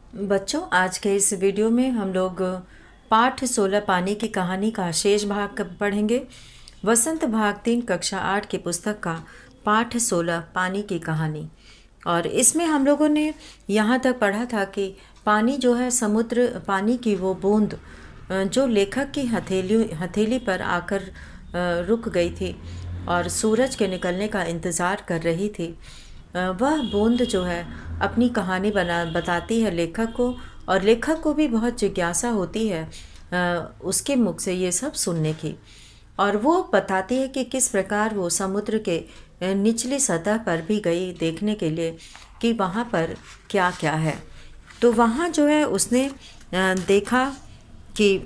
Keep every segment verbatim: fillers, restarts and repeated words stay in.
बच्चों, आज के इस वीडियो में हम लोग पाठ सोलह पानी की कहानी का शेष भाग पढ़ेंगे। वसंत भाग तीन कक्षा आठ की पुस्तक का पाठ सोलह पानी की कहानी। और इसमें हम लोगों ने यहाँ तक पढ़ा था कि पानी जो है समुद्र, पानी की वो बूंद जो लेखक की हथेली हथेली पर आकर रुक गई थी और सूरज के निकलने का इंतज़ार कर रही थी, वह बूंद जो है अपनी कहानी बना बताती है लेखक को, और लेखक को भी बहुत जिज्ञासा होती है उसके मुख से ये सब सुनने की। और वो बताती है कि किस प्रकार वो समुद्र के निचली सतह पर भी गई देखने के लिए कि वहाँ पर क्या क्या है। तो वहाँ जो है उसने देखा कि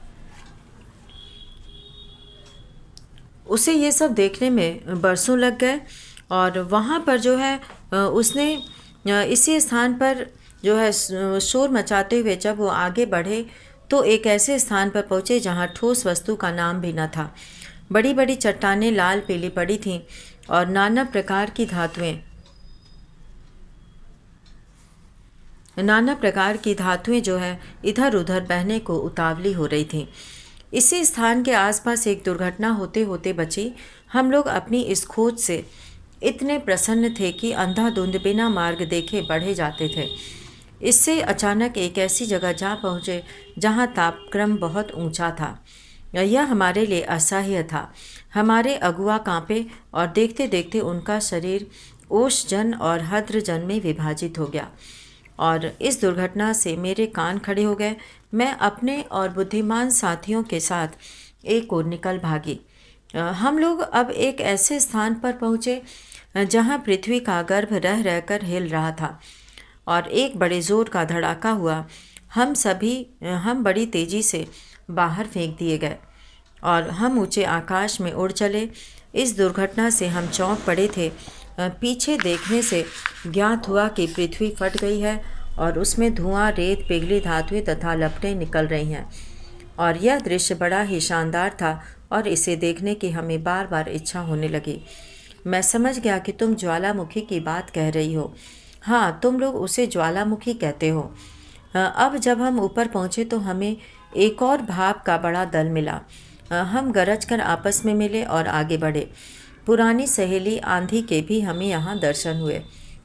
उसे ये सब देखने में बरसों लग गए। और वहाँ पर जो है उसने इसी स्थान पर जो है शोर मचाते हुए जब वो आगे बढ़े तो एक ऐसे स्थान पर पहुँचे जहाँ ठोस वस्तु का नाम भी न था। बड़ी बड़ी चट्टानें लाल पीली पड़ी थीं और नाना प्रकार की धातुएं नाना प्रकार की धातुएं जो है इधर उधर बहने को उतावली हो रही थीं। इसी स्थान के आसपास एक दुर्घटना होते होते बची। हम लोग अपनी इस खोज से इतने प्रसन्न थे कि अंधाधुंध बिना मार्ग देखे बढ़े जाते थे। इससे अचानक एक ऐसी जगह जा पहुँचे जहाँ तापक्रम बहुत ऊंचा था। यह हमारे लिए असह्य था। हमारे अगुआ कांपे और देखते देखते उनका शरीर ओशजन और हद्रजन में विभाजित हो गया। और इस दुर्घटना से मेरे कान खड़े हो गए। मैं अपने और बुद्धिमान साथियों के साथ एक ओर निकल भागी। हम लोग अब एक ऐसे स्थान पर पहुँचे जहाँ पृथ्वी का गर्भ रह रहकर हिल रहा था और एक बड़े जोर का धड़ाका हुआ। हम सभी हम बड़ी तेजी से बाहर फेंक दिए गए और हम ऊंचे आकाश में उड़ चले। इस दुर्घटना से हम चौंक पड़े थे। पीछे देखने से ज्ञात हुआ कि पृथ्वी फट गई है और उसमें धुआं, रेत, पिघली धातुएं तथा लपटें निकल रही हैं। और यह दृश्य बड़ा ही शानदार था और इसे देखने की हमें बार बार इच्छा होने लगी। मैं समझ गया कि तुम ज्वालामुखी की बात कह रही हो। हाँ, तुम लोग उसे ज्वालामुखी कहते हो। अब जब हम ऊपर पहुँचे तो हमें एक और भाप का बड़ा दल मिला। हम गरज कर आपस में मिले और आगे बढ़े। पुरानी सहेली आंधी के भी हमें यहाँ दर्शन हुए।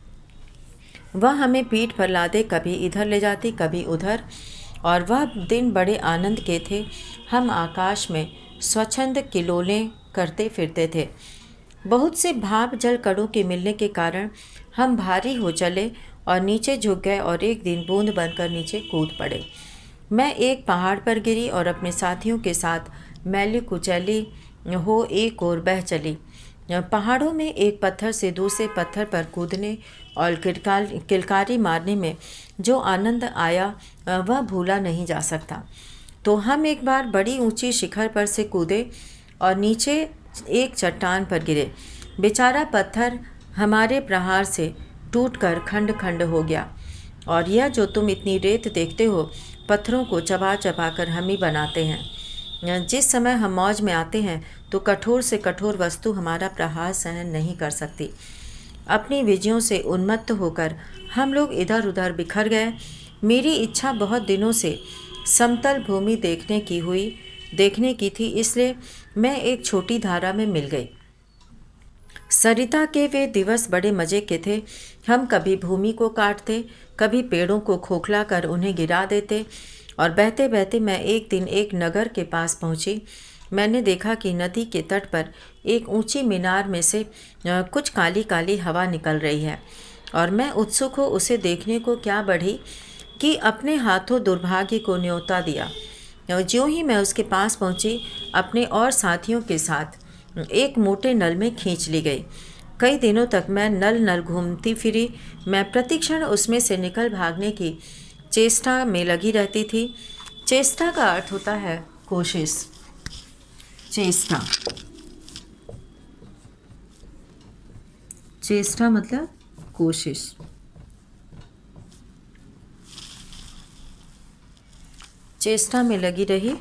वह हमें पीठ पर लादे कभी इधर ले जाती कभी उधर, और वह दिन बड़े आनंद के थे। हम आकाश में स्वच्छंद किलोलें करते फिरते थे। बहुत से भाप जल कणों के मिलने के कारण हम भारी हो चले और नीचे झुक गए और एक दिन बूंद बनकर नीचे कूद पड़े। मैं एक पहाड़ पर गिरी और अपने साथियों के साथ मैली कुचैली हो एक ओर बह चली। पहाड़ों में एक पत्थर से दूसरे पत्थर पर कूदने और किलकार किलकारी मारने में जो आनंद आया वह भूला नहीं जा सकता। तो हम एक बार बड़ी ऊंची शिखर पर से कूदे और नीचे एक चट्टान पर गिरे। बेचारा पत्थर हमारे प्रहार से टूटकर खंड खंड हो गया। और यह जो तुम इतनी रेत देखते हो, पत्थरों को चबा चबा कर हम ही बनाते हैं। जिस समय हम मौज में आते हैं तो कठोर से कठोर वस्तु हमारा प्रहार सहन नहीं कर सकती। अपनी विजयों से उन्मत्त होकर हम लोग इधर उधर बिखर गए। मेरी इच्छा बहुत दिनों से समतल भूमि देखने की हुई देखने की थी, इसलिए मैं एक छोटी धारा में मिल गई। सरिता के वे दिवस बड़े मज़े के थे। हम कभी भूमि को काटते, कभी पेड़ों को खोखला कर उन्हें गिरा देते। और बहते बहते मैं एक दिन एक नगर के पास पहुंची। मैंने देखा कि नदी के तट पर एक ऊंची मीनार में से कुछ काली काली हवा निकल रही है, और मैं उत्सुक हो उसे देखने को क्या बढ़ी कि अपने हाथों दुर्भाग्य को न्योता दिया। ज्यों ही मैं उसके पास पहुंची, अपने और साथियों के साथ एक मोटे नल में खींच ली गई। कई दिनों तक मैं नल नल घूमती फिरी। मैं प्रतिक्षण उसमें से निकल भागने की चेष्टा में लगी रहती थी। चेष्टा का अर्थ होता है कोशिश। चेष्टा चेष्टा मतलब कोशिश। चेष्टा में लगी रही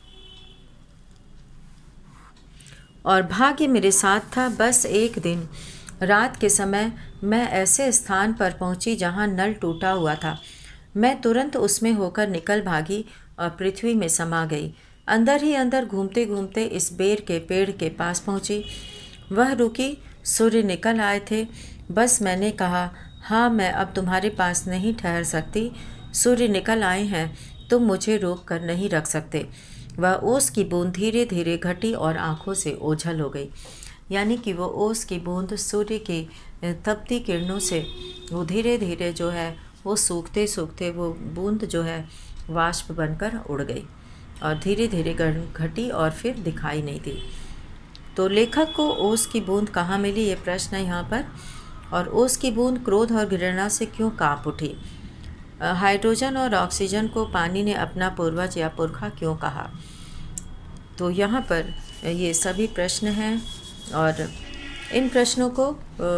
और भाग्य मेरे साथ था। बस एक दिन रात के समय मैं ऐसे स्थान पर पहुंची जहां नल टूटा हुआ था। मैं तुरंत उसमें होकर निकल भागी और पृथ्वी में समा गई। अंदर ही अंदर घूमते घूमते इस बेर के पेड़ के पास पहुंची। वह रुकी। सूर्य निकल आए थे। बस मैंने कहा, हाँ, मैं अब तुम्हारे पास नहीं ठहर सकती। सूर्य निकल आए हैं, तुम मुझे रोक कर नहीं रख सकते। वह ओस की बूंद धीरे धीरे घटी और आंखों से ओझल हो गई। यानी कि वो ओस की बूंद सूर्य की तपती किरणों से वो धीरे धीरे जो है वो सूखते सूखते वो बूंद जो है वाष्प बनकर उड़ गई और धीरे धीरे घटी और फिर दिखाई नहीं दी। तो लेखक को ओस की बूंद कहाँ मिली, ये प्रश्न है यहाँ पर। और ओस की बूंद क्रोध और घृणा से क्यों काँप उठी? हाइड्रोजन और ऑक्सीजन को पानी ने अपना पूर्वज या पुरखा क्यों कहा? तो यहाँ पर ये सभी प्रश्न हैं और इन प्रश्नों को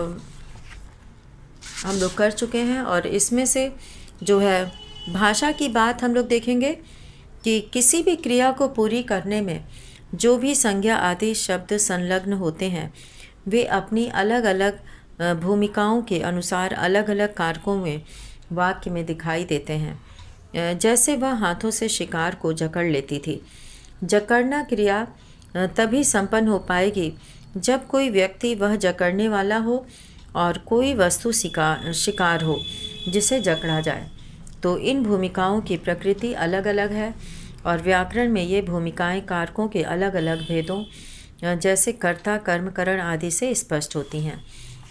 हम लोग कर चुके हैं। और इसमें से जो है भाषा की बात हम लोग देखेंगे कि किसी भी क्रिया को पूरी करने में जो भी संज्ञा आदि शब्द संलग्न होते हैं वे अपनी अलग अलग भूमिकाओं के अनुसार अलग अलग कारकों में वाक्य में दिखाई देते हैं। जैसे वह हाथों से शिकार को जकड़ लेती थी। जकड़ना क्रिया तभी संपन्न हो पाएगी जब कोई व्यक्ति वह जकड़ने वाला हो और कोई वस्तु शिकार शिकार हो जिसे जकड़ा जाए। तो इन भूमिकाओं की प्रकृति अलग अलग है और व्याकरण में ये भूमिकाएं कारकों के अलग अलग भेदों जैसे कर्ता, कर्मकरण आदि से स्पष्ट होती हैं।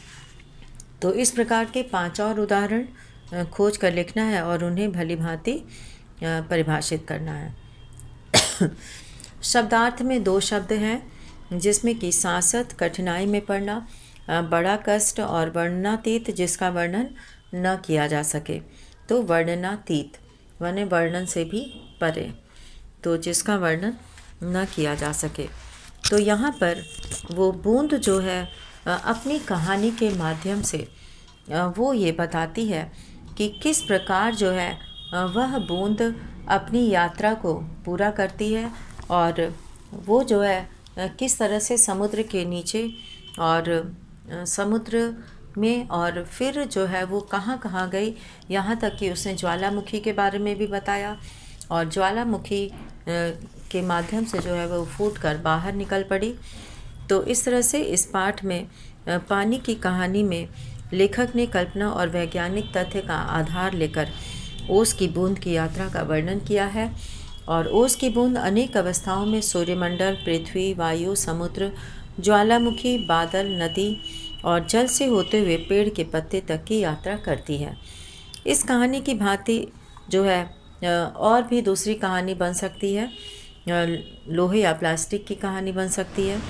तो इस प्रकार के पांच और उदाहरण खोज कर लिखना है और उन्हें भली भांति परिभाषित करना है। शब्दार्थ में दो शब्द हैं जिसमें कि सांसत कठिनाई में पड़ना, बड़ा कष्ट, और वर्णनातीत जिसका वर्णन न किया जा सके। तो वर्णनातीत वने वर्णन से भी परे, तो जिसका वर्णन न किया जा सके। तो यहाँ पर वो बूंद जो है अपनी कहानी के माध्यम से वो ये बताती है कि किस प्रकार जो है वह बूंद अपनी यात्रा को पूरा करती है और वो जो है किस तरह से समुद्र के नीचे और समुद्र में और फिर जो है वो कहाँ कहाँ गई, यहाँ तक कि उसने ज्वालामुखी के बारे में भी बताया और ज्वालामुखी के माध्यम से जो है वो फूट कर बाहर निकल पड़ी। तो इस तरह से इस पाठ में पानी की कहानी में लेखक ने कल्पना और वैज्ञानिक तथ्य का आधार लेकर ओस की बूंद की यात्रा का वर्णन किया है। और ओस की बूंद अनेक अवस्थाओं में सूर्यमंडल, पृथ्वी, वायु, समुद्र, ज्वालामुखी, बादल, नदी और जल से होते हुए पेड़ के पत्ते तक की यात्रा करती है। इस कहानी की भांति जो है और भी दूसरी कहानी बन सकती है, लोहे या प्लास्टिक की कहानी बन सकती है।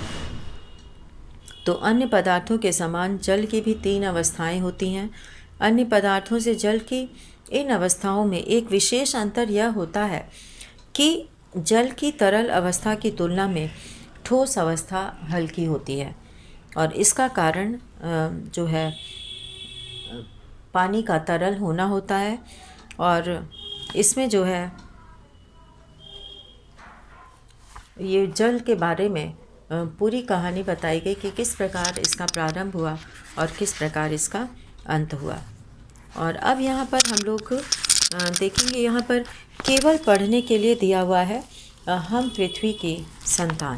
तो अन्य पदार्थों के समान जल की भी तीन अवस्थाएं होती हैं। अन्य पदार्थों से जल की इन अवस्थाओं में एक विशेष अंतर यह होता है कि जल की तरल अवस्था की तुलना में ठोस अवस्था हल्की होती है और इसका कारण जो है पानी का तरल होना होता है। और इसमें जो है ये जल के बारे में पूरी कहानी बताई गई कि किस प्रकार इसका प्रारंभ हुआ और किस प्रकार इसका अंत हुआ। और अब यहाँ पर हम लोग देखेंगे, यहाँ पर केवल पढ़ने के लिए दिया हुआ है, हम पृथ्वी की संतान।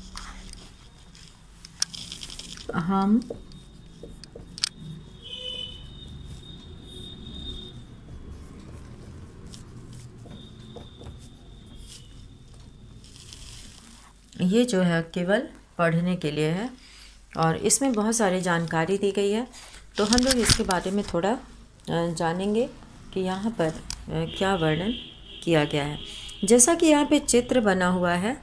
हम ये जो है केवल पढ़ने के लिए है और इसमें बहुत सारी जानकारी दी गई है। तो हम लोग इसके बारे में थोड़ा जानेंगे कि यहाँ पर क्या वर्णन किया गया है। जैसा कि यहाँ पे चित्र बना हुआ है,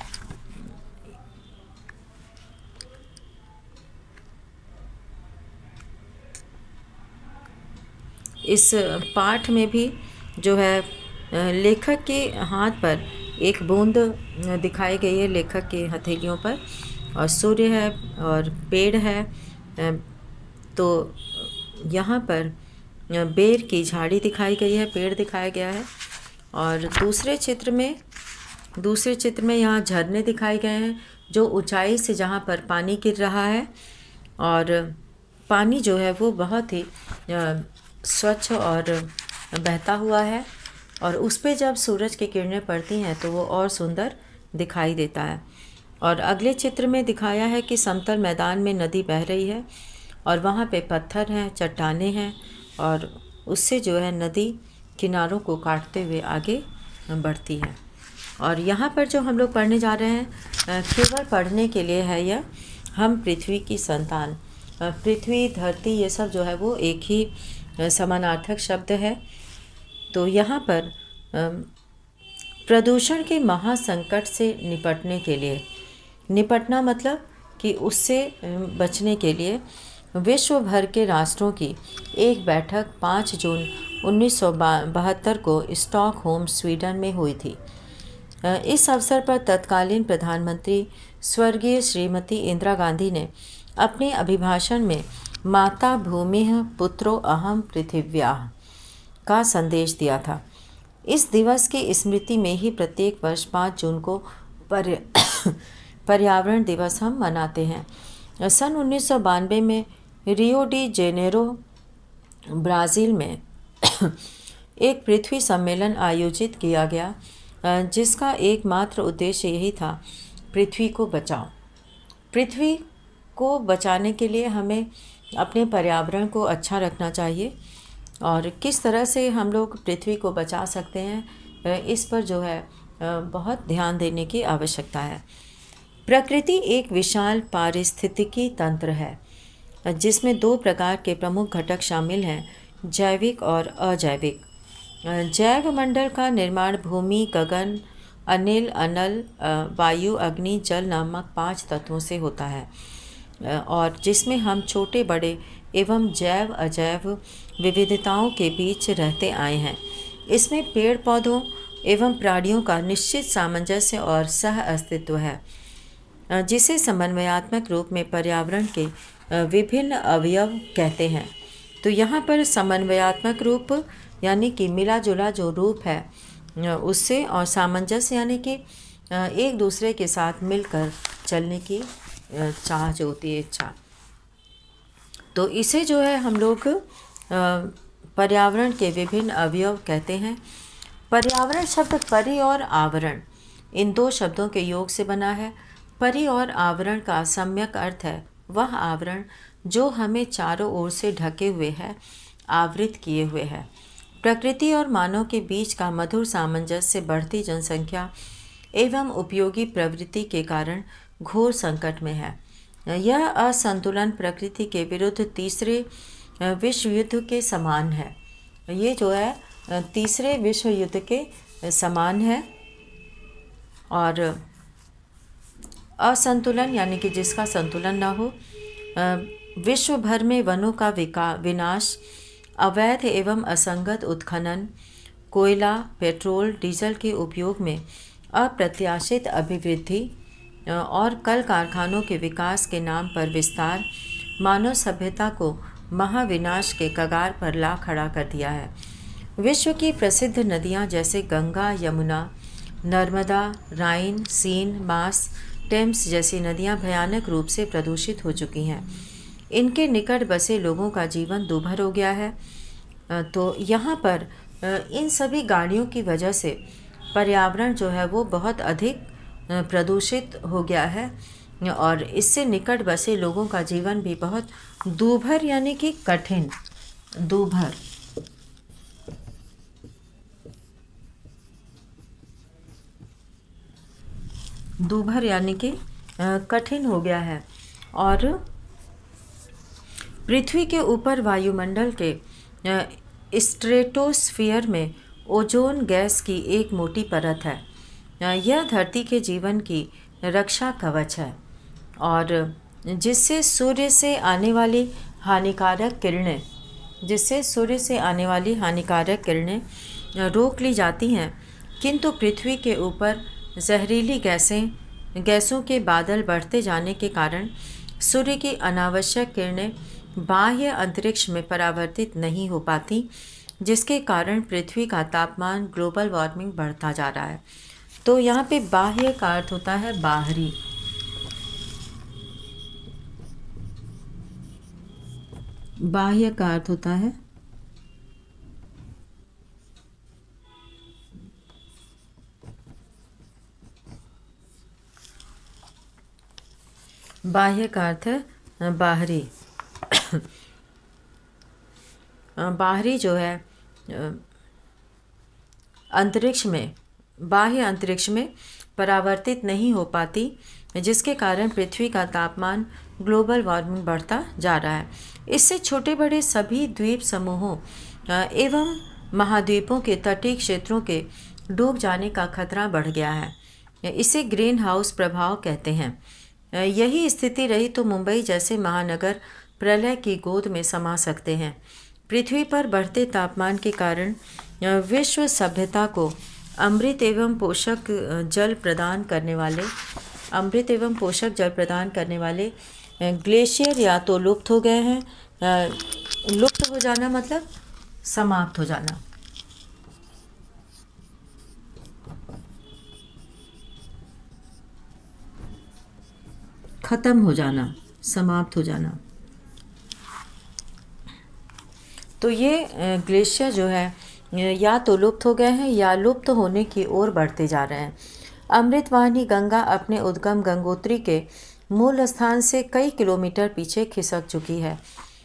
इस पाठ में भी जो है लेखक के हाथ पर एक बूंद दिखाई गई है, लेखक के हथेलियों पर, और सूर्य है और पेड़ है। तो यहाँ पर बेर की झाड़ी दिखाई गई है, पेड़ दिखाया गया है। और दूसरे चित्र में दूसरे चित्र में यहाँ झरने दिखाए गए हैं जो ऊंचाई से जहाँ पर पानी गिर रहा है और पानी जो है वो बहुत ही स्वच्छ और बहता हुआ है और उस पे जब सूरज की किरणें पड़ती हैं तो वो और सुंदर दिखाई देता है। और अगले चित्र में दिखाया है कि समतल मैदान में नदी बह रही है और वहाँ पे पत्थर हैं, चट्टानें हैं और उससे जो है नदी किनारों को काटते हुए आगे बढ़ती है। और यहाँ पर जो हम लोग पढ़ने जा रहे हैं केवल पढ़ने के लिए है यह, हम पृथ्वी की संतान। पृथ्वी, धरती, ये सब जो है वो एक ही समानार्थक शब्द है। तो यहाँ पर प्रदूषण के महासंकट से निपटने के लिए, निपटना मतलब कि उससे बचने के लिए विश्व भर के राष्ट्रों की एक बैठक पाँच जून उन्नीस सौ बहत्तर को स्टॉकहोम, स्वीडन में हुई थी। इस अवसर पर तत्कालीन प्रधानमंत्री स्वर्गीय श्रीमती इंदिरा गांधी ने अपने अभिभाषण में माता भूमिः पुत्रो अहम पृथिव्याः का संदेश दिया था। इस दिवस की स्मृति में ही प्रत्येक वर्ष पाँच जून को पर्यावरण दिवस हम मनाते हैं। सन उन्नीस सौ बानवे में रियो डी जेनेरो, ब्राज़ील में एक पृथ्वी सम्मेलन आयोजित किया गया जिसका एकमात्र उद्देश्य यही था, पृथ्वी को बचाओ। पृथ्वी को बचाने के लिए हमें अपने पर्यावरण को अच्छा रखना चाहिए और किस तरह से हम लोग पृथ्वी को बचा सकते हैं इस पर जो है बहुत ध्यान देने की आवश्यकता है। प्रकृति एक विशाल पारिस्थितिकी तंत्र है जिसमें दो प्रकार के प्रमुख घटक शामिल हैं, जैविक और अजैविक। जैव मंडल का निर्माण भूमि, गगन, अनिल, अनल, वायु, अग्नि, जल नामक पांच तत्वों से होता है और जिसमें हम छोटे बड़े एवं जैव अजैव विविधताओं के बीच रहते आए हैं। इसमें पेड़ पौधों एवं प्राणियों का निश्चित सामंजस्य और सह अस्तित्व है जिसे समन्वयात्मक रूप में पर्यावरण के विभिन्न अवयव कहते हैं। तो यहाँ पर समन्वयात्मक रूप यानी कि मिला जुला जो रूप है उससे, और सामंजस्य यानी कि एक दूसरे के साथ मिलकर चलने की चाह जो होती है, इच्छा। तो इसे जो है हम लोग पर्यावरण के विभिन्न अवयव कहते हैं। पर्यावरण शब्द परि और आवरण इन दो शब्दों के योग से बना है। परि और आवरण का सम्यक अर्थ है वह आवरण जो हमें चारों ओर से ढके हुए है, आवृत किए हुए है। प्रकृति और मानव के बीच का मधुर सामंजस्य बढ़ती जनसंख्या एवं उपयोगी प्रवृत्ति के कारण घोर संकट में है। यह असंतुलन प्रकृति के विरुद्ध तीसरे विश्व युद्ध के समान है। ये जो है तीसरे विश्व युद्ध के समान है और असंतुलन यानी कि जिसका संतुलन न हो। विश्व भर में वनों का विका विनाश, अवैध एवं असंगत उत्खनन, कोयला, पेट्रोल, डीजल के उपयोग में अप्रत्याशित अभिवृद्धि और कल कारखानों के विकास के नाम पर विस्तार मानव सभ्यता को महाविनाश के कगार पर ला खड़ा कर दिया है। विश्व की प्रसिद्ध नदियाँ जैसे Ganga, Yamuna, Narmada, Rhine, Seine, Maas, Thames जैसी नदियाँ भयानक रूप से प्रदूषित हो चुकी हैं। इनके निकट बसे लोगों का जीवन दूभर हो गया है। तो यहाँ पर इन सभी गाड़ियों की वजह से पर्यावरण जो है वो बहुत अधिक प्रदूषित हो गया है और इससे निकट बसे लोगों का जीवन भी बहुत दूभर यानी कि कठिन, दूभर दूभर यानी कि कठिन हो गया है। और पृथ्वी के ऊपर वायुमंडल के स्ट्रेटोस्फीयर में ओजोन गैस की एक मोटी परत है। यह धरती के जीवन की रक्षा कवच है और जिससे सूर्य से आने वाली हानिकारक किरणें जिससे सूर्य से आने वाली हानिकारक किरणें रोक ली जाती हैं। किंतु पृथ्वी के ऊपर जहरीली गैसें गैसों के बादल बढ़ते जाने के कारण सूर्य की अनावश्यक किरणें बाह्य अंतरिक्ष में परावर्तित नहीं हो पाती, जिसके कारण पृथ्वी का तापमान, ग्लोबल वार्मिंग बढ़ता जा रहा है। तो यहाँ पे बाह्य का अर्थ होता है बाहरी। बाह्य का अर्थ होता है बाह्य का अर्थ है बाहरी। बाहरी जो है अंतरिक्ष में, बाह्य अंतरिक्ष में परावर्तित नहीं हो पाती, जिसके कारण पृथ्वी का तापमान ग्लोबल वार्मिंग बढ़ता जा रहा है। इससे छोटे बड़े सभी द्वीप समूहों एवं महाद्वीपों के तटीय क्षेत्रों के डूब जाने का खतरा बढ़ गया है। इसे ग्रीन हाउस प्रभाव कहते हैं। यही स्थिति रही तो मुंबई जैसे महानगर प्रलय की गोद में समा सकते हैं। पृथ्वी पर बढ़ते तापमान के कारण विश्व सभ्यता को अमृत एवं पोषक जल प्रदान करने वाले अमृत एवं पोषक जल प्रदान करने वाले ग्लेशियर या तो लुप्त हो गए हैं। लुप्त हो जाना मतलब समाप्त हो जाना। खत्म हो जाना, समाप्त हो जाना। तो ये ग्लेशियर जो है या तो लुप्त हो गए हैं या लुप्त होने की ओर बढ़ते जा रहे हैं। अमृतवाहिनी गंगा अपने उद्गम गंगोत्री के मूल स्थान से कई किलोमीटर पीछे खिसक चुकी है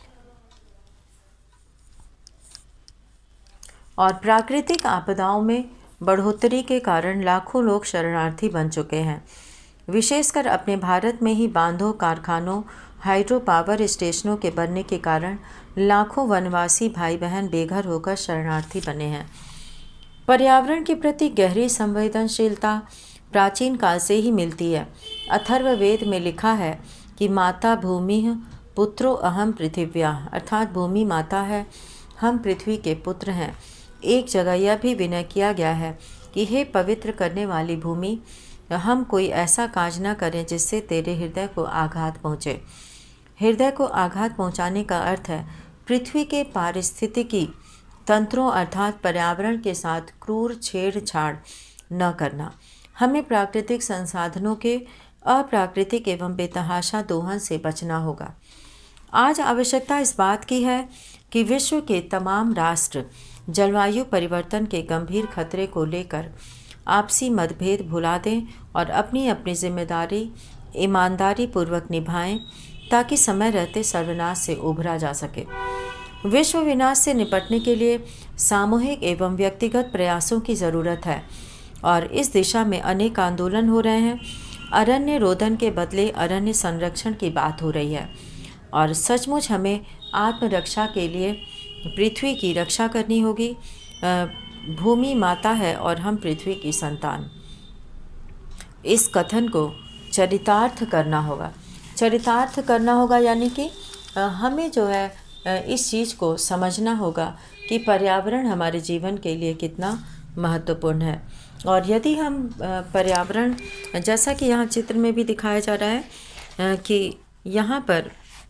और प्राकृतिक आपदाओं में बढ़ोतरी के कारण लाखों लोग शरणार्थी बन चुके हैं। विशेषकर अपने भारत में ही बांधों, कारखानों, हाइड्रो पावर स्टेशनों के बनने के कारण लाखों वनवासी भाई बहन बेघर होकर शरणार्थी बने हैं। पर्यावरण के प्रति गहरी संवेदनशीलता प्राचीन काल से ही मिलती है। अथर्ववेद में लिखा है कि माता भूमि पुत्रो अहम पृथिव्या, अर्थात भूमि माता है, हम पृथ्वी के पुत्र हैं। एक जगह यह भी विनय किया गया है कि हे पवित्र करने वाली भूमि, हम कोई ऐसा काज न करें जिससे तेरे हृदय को आघात पहुँचे। हृदय को आघात पहुँचाने का अर्थ है पृथ्वी के पारिस्थितिकी तंत्रों अर्थात पर्यावरण के साथ क्रूर छेड़छाड़ न करना। हमें प्राकृतिक संसाधनों के अप्राकृतिक एवं बेतहाशा दोहन से बचना होगा। आज आवश्यकता इस बात की है कि विश्व के तमाम राष्ट्र जलवायु परिवर्तन के गंभीर खतरे को लेकर आपसी मतभेद भुला दें और अपनी अपनी जिम्मेदारी ईमानदारी पूर्वक निभाएं, ताकि समय रहते सर्वनाश से उभरा जा सके। विश्व विनाश से निपटने के लिए सामूहिक एवं व्यक्तिगत प्रयासों की ज़रूरत है और इस दिशा में अनेक आंदोलन हो रहे हैं। अरण्य रोदन के बदले अरण्य संरक्षण की बात हो रही है और सचमुच हमें आत्मरक्षा के लिए पृथ्वी की रक्षा करनी होगी। भूमि माता है और हम पृथ्वी की संतान। इस कथन को चरितार्थ करना होगा। चरितार्थ करना होगा यानी कि हमें जो है इस चीज़ को समझना होगा कि पर्यावरण हमारे जीवन के लिए कितना महत्वपूर्ण है। और यदि हम पर्यावरण, जैसा कि यहाँ चित्र में भी दिखाया जा रहा है कि यहाँ पर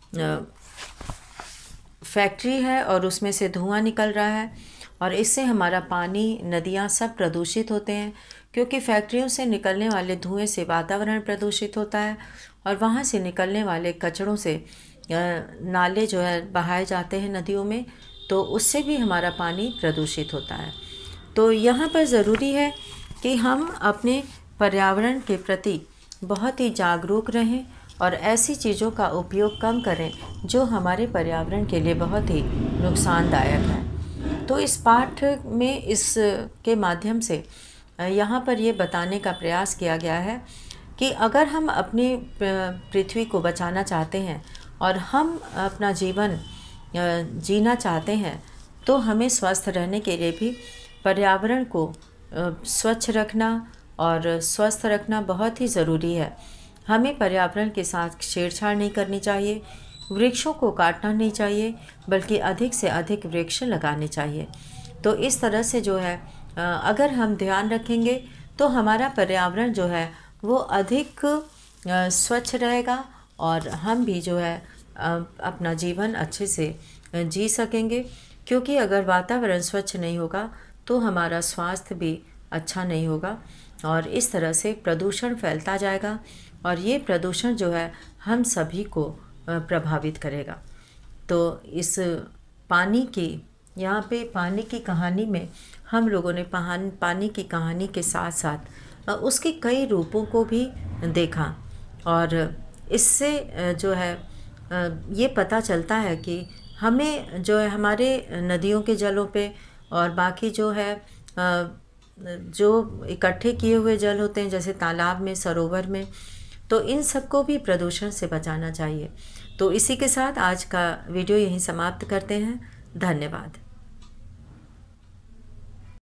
फैक्ट्री है और उसमें से धुआं निकल रहा है और इससे हमारा पानी, नदियाँ सब प्रदूषित होते हैं, क्योंकि फैक्ट्रियों से निकलने वाले धुएं से वातावरण प्रदूषित होता है और वहाँ से निकलने वाले कचड़ों से नाले जो है बहाए जाते हैं नदियों में, तो उससे भी हमारा पानी प्रदूषित होता है। तो यहाँ पर ज़रूरी है कि हम अपने पर्यावरण के प्रति बहुत ही जागरूक रहें और ऐसी चीज़ों का उपयोग कम करें जो हमारे पर्यावरण के लिए बहुत ही नुकसानदायक है। तो इस पाठ में इस के माध्यम से यहाँ पर ये बताने का प्रयास किया गया है कि अगर हम अपनी पृथ्वी को बचाना चाहते हैं और हम अपना जीवन जीना चाहते हैं, तो हमें स्वस्थ रहने के लिए भी पर्यावरण को स्वच्छ रखना और स्वस्थ रखना बहुत ही ज़रूरी है। हमें पर्यावरण के साथ छेड़छाड़ नहीं करनी चाहिए, वृक्षों को काटना नहीं चाहिए, बल्कि अधिक से अधिक वृक्ष लगाने चाहिए। तो इस तरह से जो है अगर हम ध्यान रखेंगे तो हमारा पर्यावरण जो है वो अधिक स्वच्छ रहेगा और हम भी जो है अपना जीवन अच्छे से जी सकेंगे। क्योंकि अगर वातावरण स्वच्छ नहीं होगा तो हमारा स्वास्थ्य भी अच्छा नहीं होगा और इस तरह से प्रदूषण फैलता जाएगा और ये प्रदूषण जो है हम सभी को प्रभावित करेगा। तो इस पानी की यहाँ पे पानी की कहानी में हम लोगों ने पानी की कहानी के साथ साथ उसके कई रूपों को भी देखा और इससे अ, जो है अ, ये पता चलता है कि हमें जो है हमारे नदियों के जलों पे और बाकी जो है अ, जो इकट्ठे किए हुए जल होते हैं जैसे तालाब में, सरोवर में, तो इन सबको भी प्रदूषण से बचाना चाहिए। तो इसी के साथ आज का वीडियो यहीं समाप्त करते हैं। धन्यवाद।